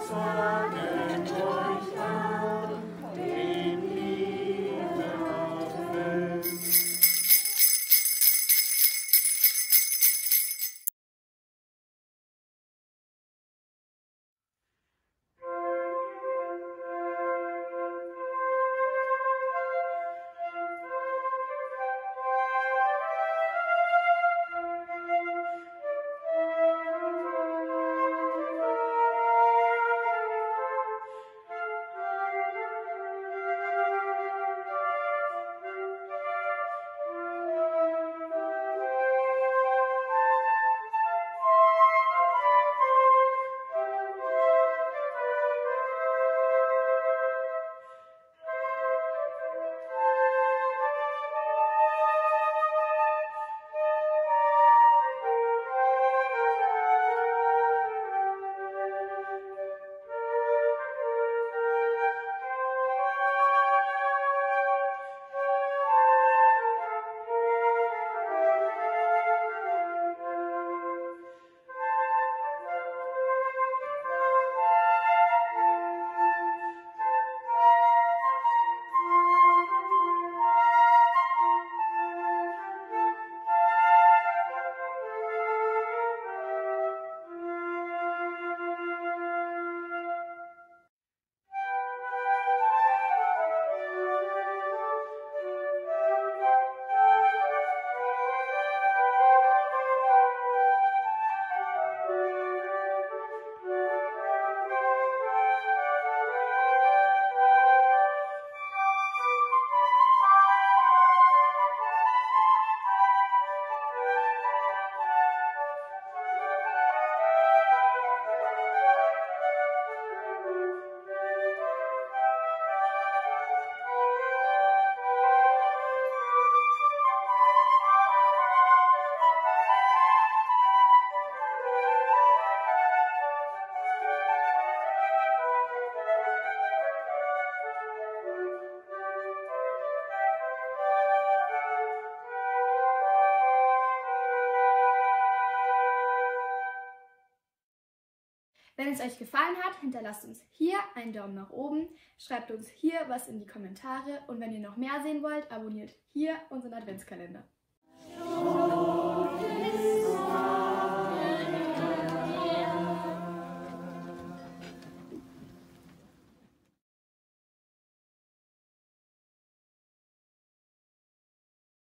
sagen euch an, in Liebe Advent. Wenn es euch gefallen hat, hinterlasst uns hier einen Daumen nach oben, schreibt uns hier was in die Kommentare und wenn ihr noch mehr sehen wollt, abonniert hier unseren Adventskalender.